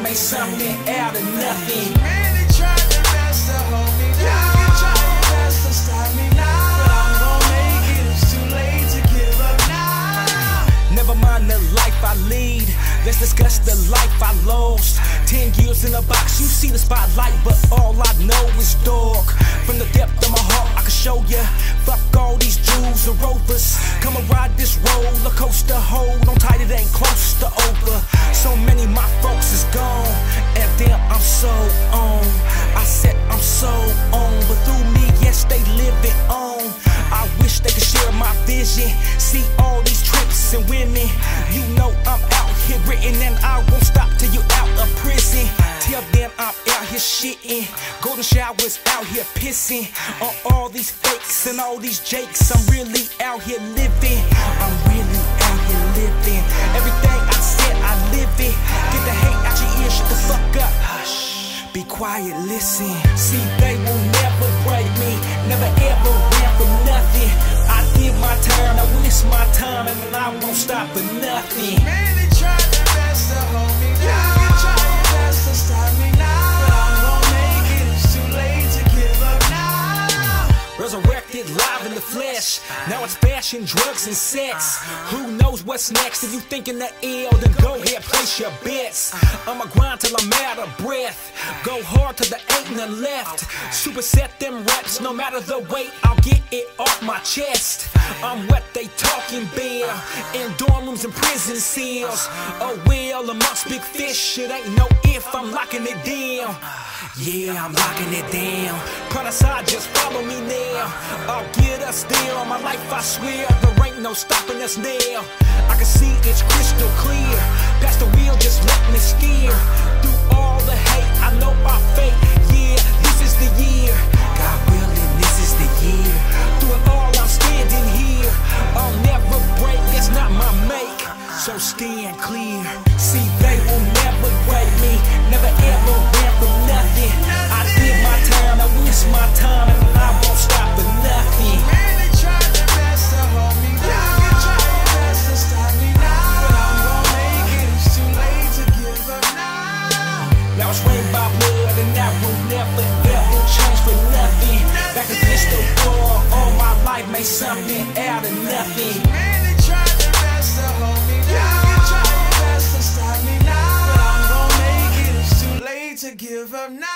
made something out of nothing. Really tried their best to hold me down. You tried your best to stop me now, but I'm gon' make it. It's too late to give up now. Never mind the life I lead, let's discuss the life I lost. 10 years in a box, you see the spotlight, but all I know is dark. From the depth of my heart, I can show ya. Fuck all these Jews and rovers. Come and ride this roller coaster. Hold on tight, it ain't close to over. So many my folks is gone, and damn, I'm so on. I said I'm so on, but through me, yes, they live it on. I wish they could share my vision. See all these trips and women. You know I'm out here written, and I won't stop till you out of prison. Till then I'm out here shitting. Golden showers out here pissing on all these fakes and all these jakes. I'm really out here living. I'm really out here living. Everything I said, I live it. Get the hate out your ears, shut the fuck up. Hush, be quiet, listen. See, they will never break me. Never ever ran for nothing. I did my time, I waste my time, and I won't stop for nothing. Really tried their best to hold me down. You tried your best to stop me now, but I'm gon' make it. It's too late to give up now. Resurrected live in the flesh. Now it's fashion, drugs, and sex. Who knows what's next? If you thinking the ill, then go ahead, place your bets. I'ma grind till I'm out of breath. Go hard till there ain't none left. Superset them reps, no matter the weight, I'll get it off my chest. I'm what they talking bear, in dorm rooms and prison cells. A whale amongst big fish, it ain't no if, I'm locking it down. Yeah, I'm locking it down. Proud side, just follow me now. I'll get us there. On my life, I swear, there ain't no stopping us now. I can see it's crystal clear. Past the wheel, just let me steer. Through all the hate, I know our fate. Yeah, this is the year. God willing, this is the year. Through it all, I'm standing here. I'll never break, that's not my make. So stand clear. See, they will never break me. Never ever ran from nothing. I did my time, I waste my time, and I won't stop for nothing. Really tried their best to hold me down. You tried your best to stop me now, but I'm gon' make it. It's too late to give up now. Now it's rained by blood, and that will never ever change for nothing. Back against the wall, all my life made something out of nothing. Really tried their best to hold me down. You tried your best to stop me now, but I'm gon' make it. It's too late to give up now.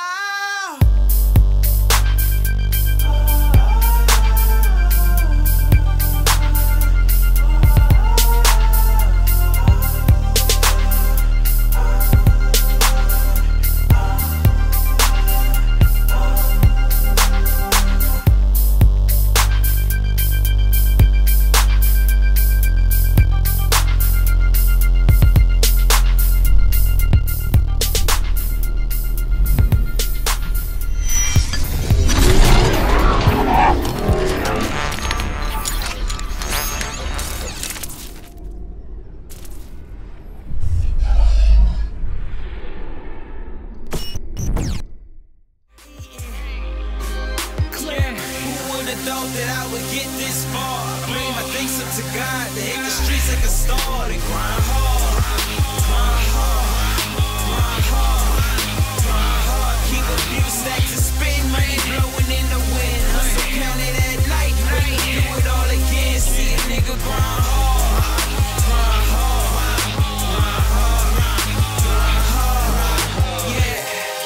Thought that I would get this far. I made my thanks up to God to hit the streets like a star. And grind hard, grind hard, grind hard, grind hard. Keep a few stacks to spin, money blowing in the wind. Hustle counted at night, ready to do it all again. See a nigga grind hard, grind hard, grind hard, grind hard. Yeah.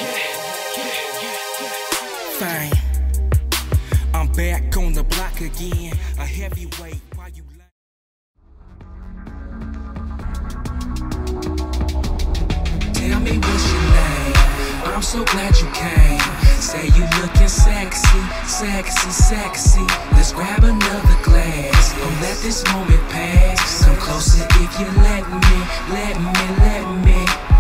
Fine. I'm back on the block again, a heavyweight. While you tell me what's your name? I'm so glad you came. Say you looking sexy, sexy, sexy. Let's grab another glass. Don't let this moment pass. Come closer if you let me, let me, let me.